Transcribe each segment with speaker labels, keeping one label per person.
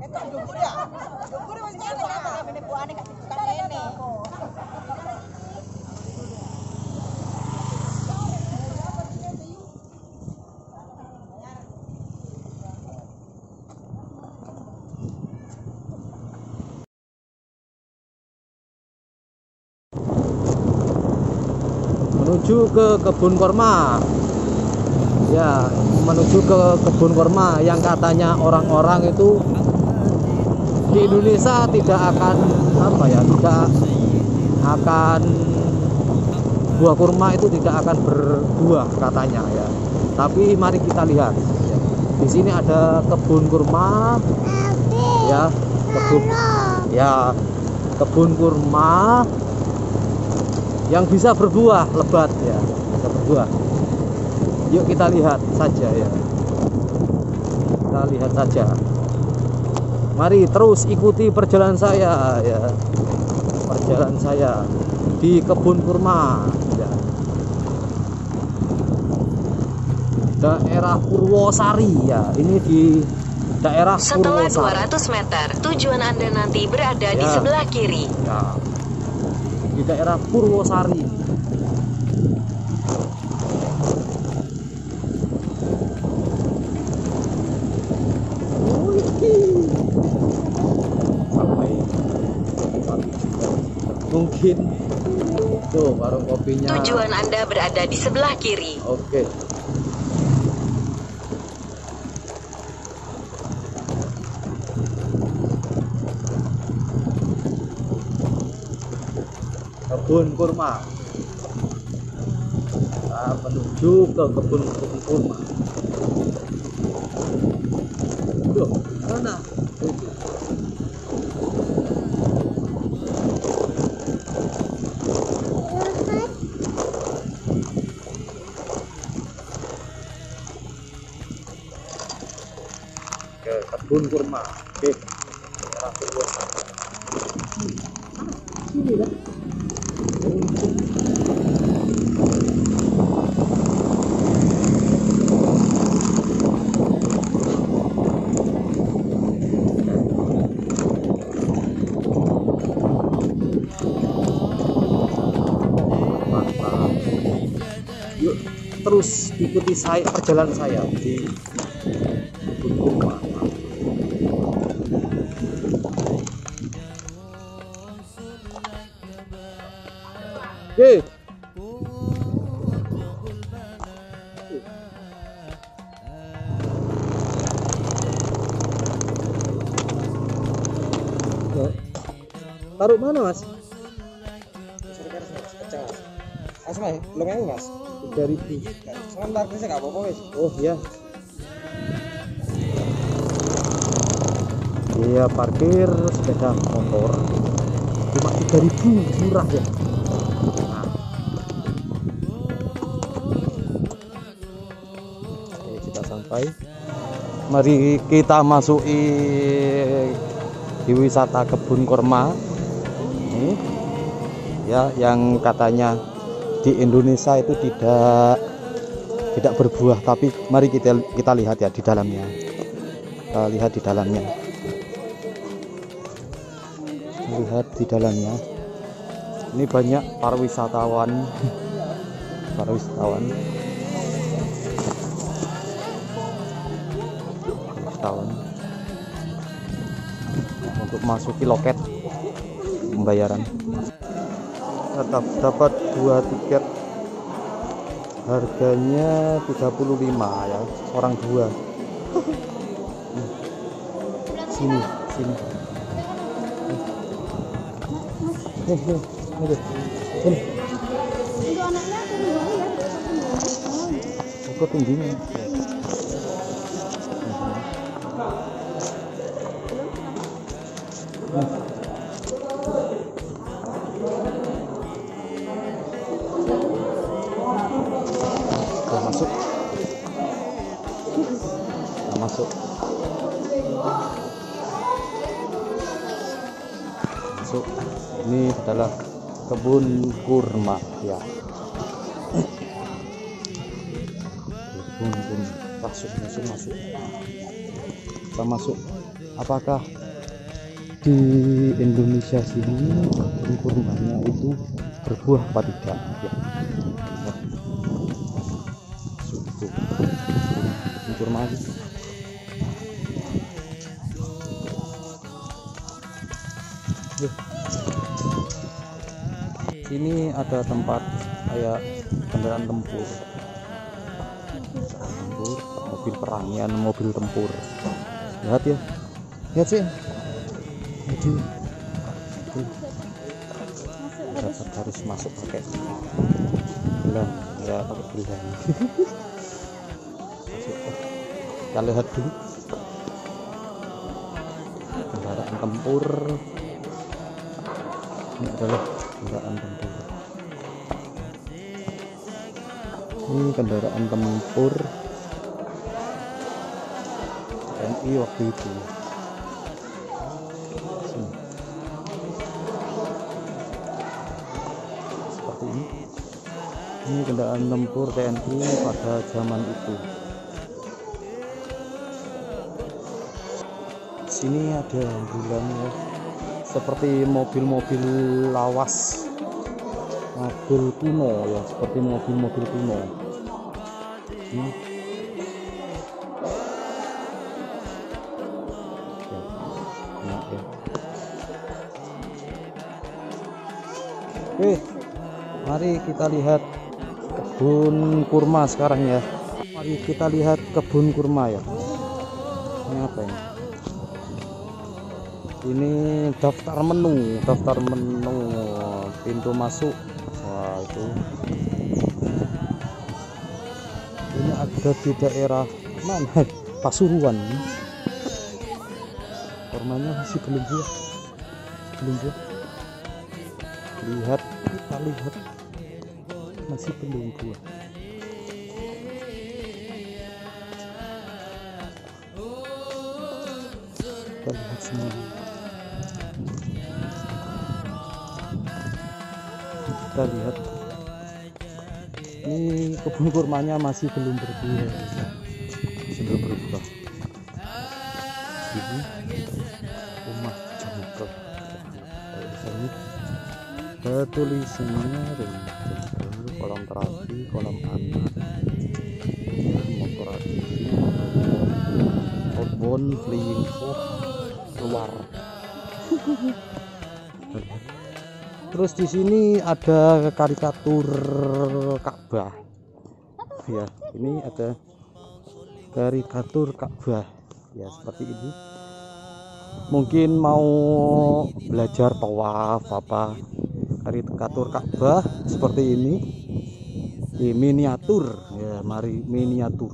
Speaker 1: Menuju ke kebun kurma. Ya, menuju ke kebun kurma yang katanya orang-orang itu di Indonesia tidak akan tidak akan buah kurma itu tidak akan berbuah katanya ya. Tapi mari kita lihat. Di sini ada kebun kurma. Ya, kebun kurma yang bisa berbuah lebat ya, bisa berbuah. Yuk kita lihat saja ya. Kita lihat saja. Mari terus ikuti perjalanan saya ya. Perjalanan saya di kebun kurma ya. Daerah Purwosari ya. Ini di daerah Purwosari.
Speaker 2: Setelah 200 meter, tujuan Anda nanti berada di sebelah kiri.
Speaker 1: Ya. Di daerah Purwosari. Sampai mungkin tuh warung kopinya.
Speaker 2: Tujuan Anda berada di sebelah kiri.
Speaker 1: Oke. Kebun kurma. Nah, menuju ke kebun kurma. Loh, mana? Ke kebun kurma. Oke. Daerah Purwosari. Sini lah. Yuk terus ikuti perjalanan saya di kebun kurma. Oke. Taruh mana mas?
Speaker 3: Langsung aja, belum yang mas?
Speaker 1: 3.000.
Speaker 3: Sebentar, bisa nggak apa-apa wes?
Speaker 1: Oh ya. Iya parkir sepeda motor cuma 3.000, murah ya. Nah. Oke, kita sampai. Mari kita masuki di wisata kebun kurma. Ini ya yang katanya di Indonesia itu tidak berbuah, tapi mari kita lihat ya di dalamnya. Kita lihat di dalamnya. Lihat di dalamnya. Ini banyak para wisatawan. Untuk masuki loket pembayaran. Tetap dapat 2 tiket, harganya 35 ya, orang 2. Sini. Sini. Ikut tingginya. Masuk. Ini adalah kebun kurma ya. Kebun kurma. Masuk. Kita masuk. Apakah di Indonesia sini kebun kurmanya itu berbuah apa tidak ya. Kebun kurma ini ada tempat kayak kendaraan tempur, mobil perangian, mobil tempur. Lihat ya, lihat sih. Jadi dapat harus masuk pakai gelang ya, pakai gelang. Kita lihat dulu kendaraan tempur. Ini adalah kendaraan tempur. Ini kendaraan tempur TNI waktu itu. Seperti ini. Ini kendaraan tempur TNI pada zaman itu. Di sini ada ambulan ya. Seperti mobil-mobil lawas, mobil kuno ya, seperti mobil-mobil kuno. Oke, mari kita lihat kebun kurma sekarang ya. Mari kita lihat kebun kurma ya. Ini apa ini? Ini daftar menu pintu masuk. Wah, itu ini ada di daerah mana? Pasuruan. Kurmanya masih belum buah, lihat, kita lihat masih belum buah. Kita lihat semua. Kita lihat ini kebun kurmanya masih belum berbuah, ini rumah jengkel. Ada tulisannya kolam terapi, kolam anak, motor aktif, outbound, flying fox, keluar. Terus di sini ada karikatur Ka'bah. Ya, ini ada karikatur Ka'bah. Ya, seperti ini. Mungkin mau belajar tawaf apa. Karikatur Ka'bah seperti ini. Di miniatur. Ya, mari miniatur.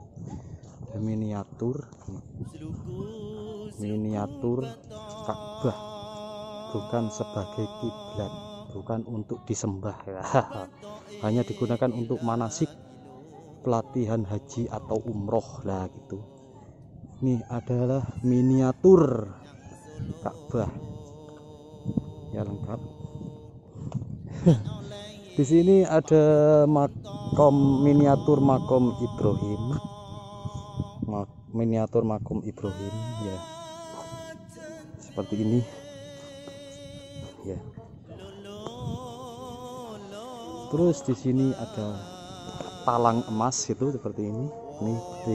Speaker 1: Miniatur Ka'bah. Bukan sebagai kiblat, bukan untuk disembah ya. Hanya digunakan untuk manasik, pelatihan haji atau umroh lah gitu. Ini adalah miniatur Ka'bah ya, lengkap. Di sini ada miniatur makom Ibrahim, miniatur makom Ibrahim ya, seperti ini. Ya. Terus di sini ada talang emas itu seperti ini. Ini seperti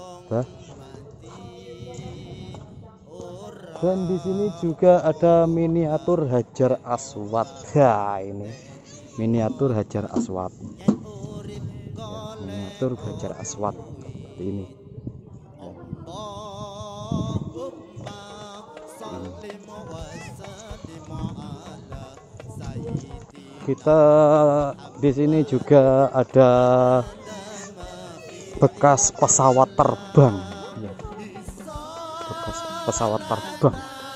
Speaker 1: dan di sini juga ada miniatur Hajar Aswad. Ya, ini miniatur Hajar Aswad. Ya, miniatur Hajar Aswad seperti ini. Kita di sini juga ada bekas pesawat terbang ya. Bekas pesawat terbang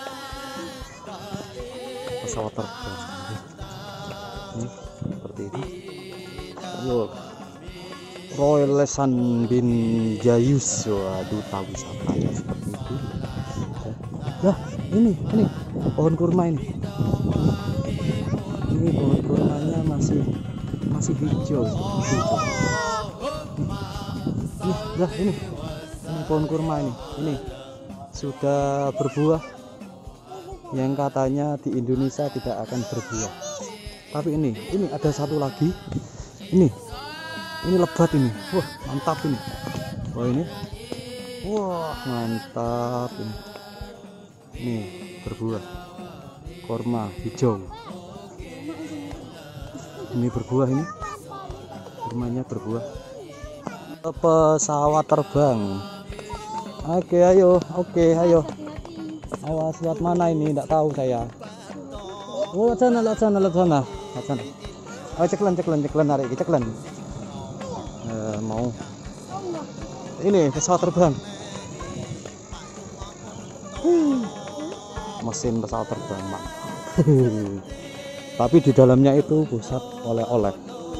Speaker 1: ini seperti ini. Royal Lesan bin Jayus, duta wisata ya, seperti itu. Nah, ini pohon kurma ini. Ini pohon kurmanya masih hijau. Ini pohon kurma ini sudah berbuah. yang katanya di Indonesia tidak akan berbuah. Tapi ini ada satu lagi. Ini lebat ini. Wah, mantap ini. Wah, ini. Wah, mantap ini. Ini berbuah. Korma hijau. Ini berbuah ini. Kormanya berbuah. Pesawat terbang. Oke, ayo. Awas, lihat mana ini? Enggak tahu saya. Oh, lihat sana. Oh, ceklen narik, ceklen. Mau. Ini pesawat terbang. Mesin pesawat terbang, Mak. Tapi di dalamnya itu pusat oleh-oleh.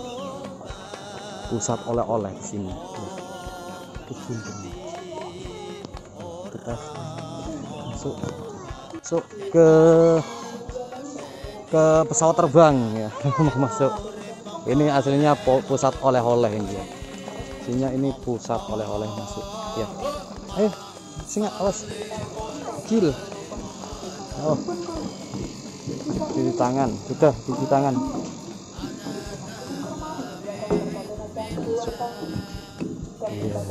Speaker 1: Pusat oleh-oleh di sini. Kita masuk ke pesawat terbang ya. Masuk. Ini aslinya pusat oleh-oleh ini ya. Sininya ini pusat oleh-oleh masuk ya. Ayo, singa, awas. Kecil. Oh. Cuci tangan, sudah cuci tangan. Iya.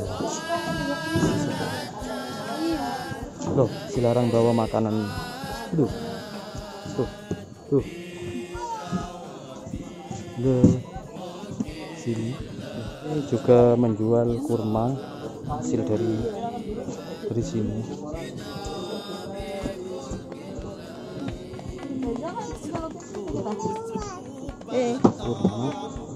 Speaker 1: Loh, dilarang bawa makanan. Tuh. Sini ini juga menjual kurma hasil dari sini. Kurma.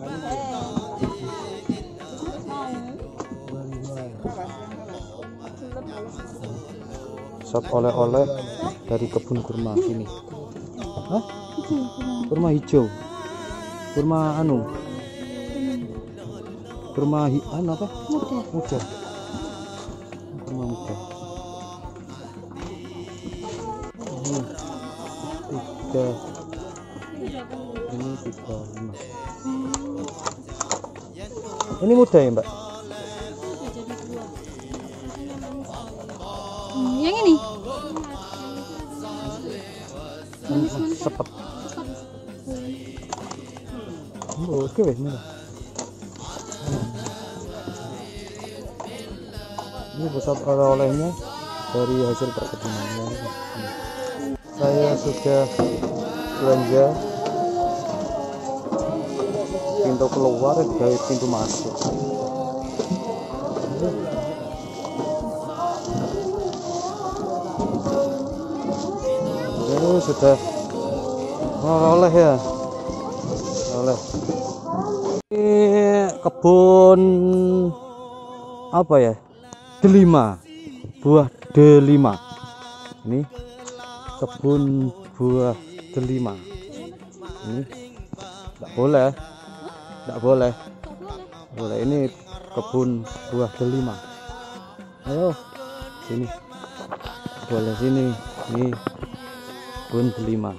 Speaker 1: Pusat oleh-oleh dari kebun kurma sini. Hah? Kurma hijau. Kurma kurma apa? Muda. Kurma muda. Ini 35. Ini muda ya, Mbak?
Speaker 4: Yang ini?
Speaker 1: Sepet. Oh, oke weh. Ini pusat oleh-olehnya dari hasil perkebunannya. Saya sudah belanja pintu keluar dari pintu masuk. Ini sudah oleh ya. Oleh. Ini kebun apa ya? Delima, buah delima. Ini kebun buah delima. Ini tidak boleh. Ini kebun buah delima. Ayo sini, boleh sini. Ini kebun delima.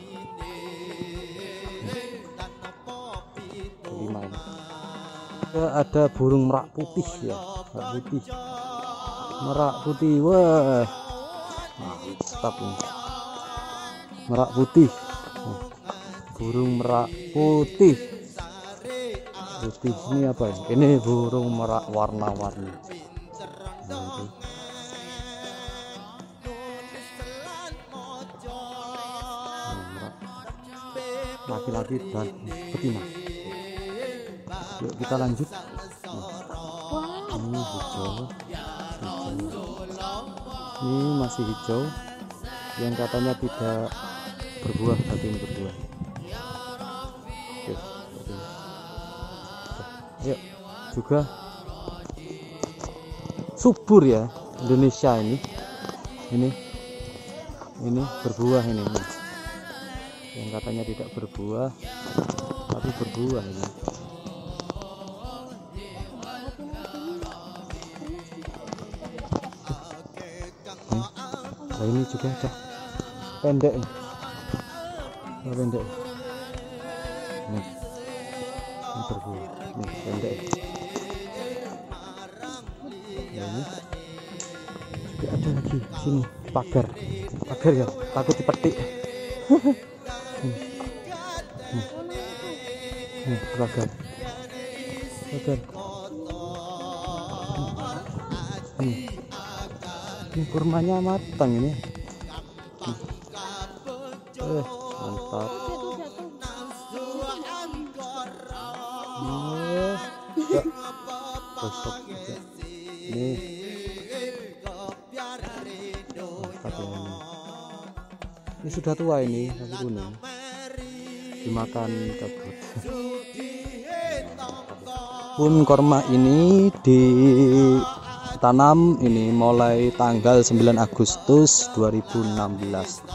Speaker 1: Delima ini. Ada burung merak putih ya, merak putih. Wah, mantap ini. Merak putih. Burung merak putih. Ini apa ya? Ini burung merak warna-warni. Laki-laki dan betina. Yuk kita lanjut. Ini hijau. Ini masih hijau, yang katanya tidak berbuah tapi ini berbuah. Yuk, juga subur ya Indonesia ini berbuah ini. Yang katanya tidak berbuah tapi berbuah ini. Nah, ini juga ada pendek nih. Pendek. Nih. Ini berbuah. Nih, pendek. Nah, ini juga ada lagi sini pagar ya, takut dipetik. Ragan. Ini kurmanya matang ini. Mantap. Gosok juga. Nih. Ini sudah tua ini, tapi kuning. Dimakan kabut. Pun korma ini ditanam ini mulai tanggal 9 Agustus 2016.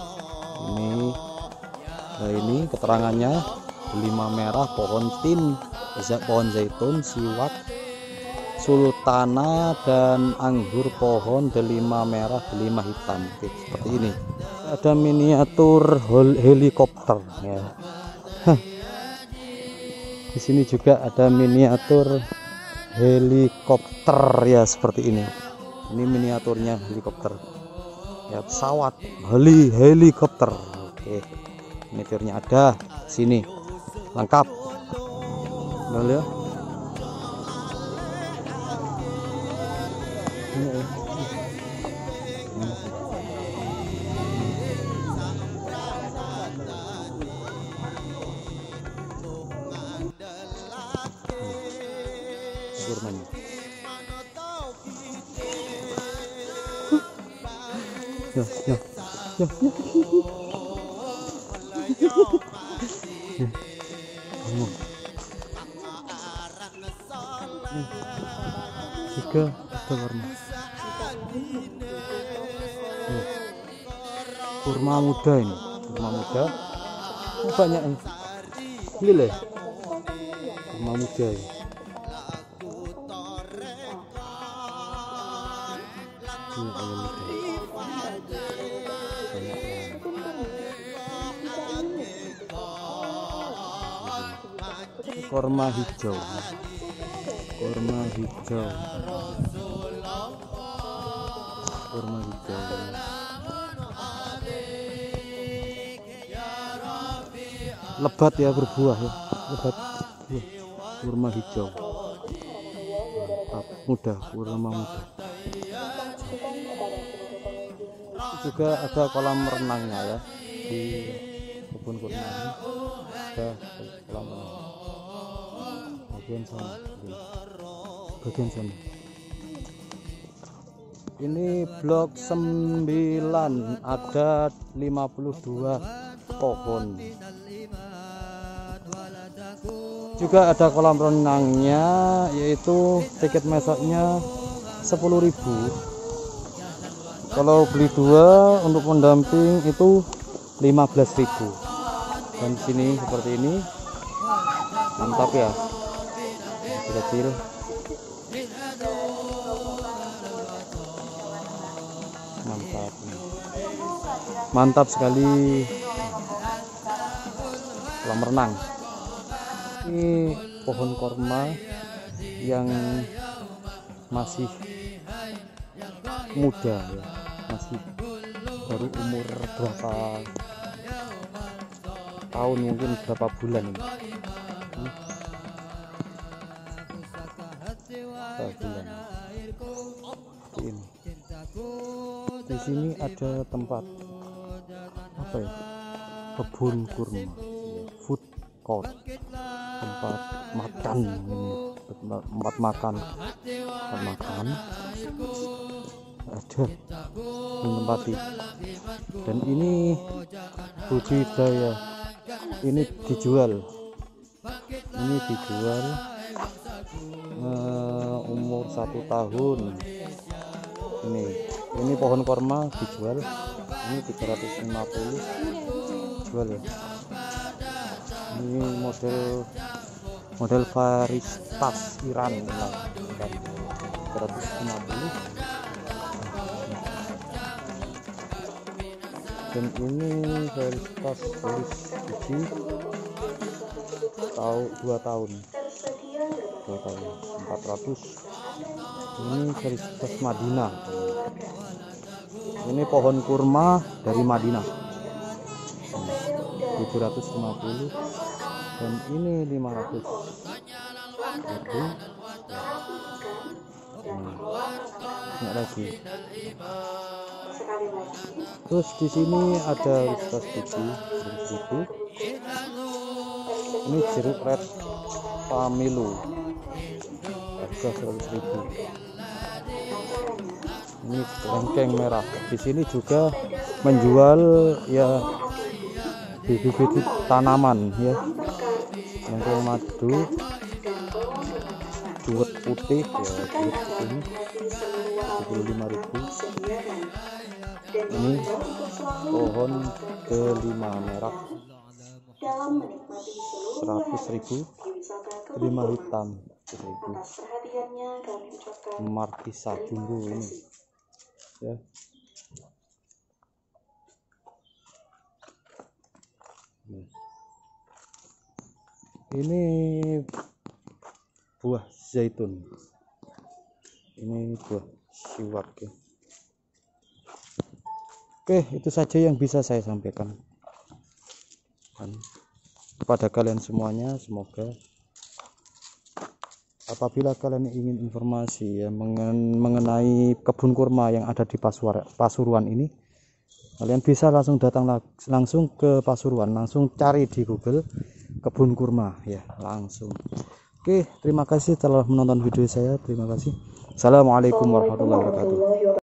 Speaker 1: Ini keterangannya: delima merah, pohon tin, pohon zaitun, siwak, sultana, dan anggur pohon delima merah, delima hitam. Oke, seperti ini. Ada miniatur helikopter ya. Di sini juga ada miniatur helikopter ya, seperti ini. Ini miniaturnya helikopter. Ya, pesawat helikopter. Oke. Miniaturnya ada sini. Lengkap. Nah, lihat. Kurmanya. Ya. Juga ada warna. Kurma muda ini, kurma muda. Banyak ini. Ini kurma muda ini. Kurma hijau, kurma hijau, kurma hijau. Lebat ya, berbuah ya, lebat. Kurma hijau, muda, kurma muda. Juga ada kolam renangnya ya di kebun kurma ini. Ada kolam renang. Bagian sana. Ini blok 9, ada 52 pohon. Juga ada kolam renangnya, yaitu tiket masuknya 10.000. Kalau beli 2 untuk pendamping itu 15.000. Dan di sini seperti ini. Mantap ya. Kecil. Mantap sekali kolam renang. Ini pohon korma yang masih muda ya, masih baru umur berapa tahun, mungkin berapa bulan ini. Ini. Di sini ada tempat apa ya? Kebun kurma, food court, tempat makan ini, tempat makan, ada menempati. Dan ini budidaya, ini dijual umur 1 tahun. Ini pohon korma dijual, ini 350 jual ya. Ini model varietas Iran 350. Dan ini varietas polis biji 2 tahun 400. Ini varietas Madinah. Ini pohon kurma dari Madinah. 750 dan ini 500 ribu. Nah, lagi. Terus di sini ada Ustaz Biji 100.000. Ini jeruk red pamilu harga 100.000. Ini lengkeng merah. Di sini juga menjual ya bibit-bibit tanaman ya, lengkeng madu, juwet putih ya, juwet ini 75.000. Ini pohon delima merah 100.000, delima hitam 100.000. Markisa jumbo ini ya. Ini buah zaitun, ini buah siwak ya. Oke, itu saja yang bisa saya sampaikan kepada kalian semuanya. Semoga apabila kalian ingin informasi ya mengenai kebun kurma yang ada di Pasuruan ini, kalian bisa langsung datang langsung ke Pasuruan, langsung cari di Google kebun kurma ya, langsung. Oke, terima kasih telah menonton video saya. Terima kasih. Assalamualaikum warahmatullahi wabarakatuh.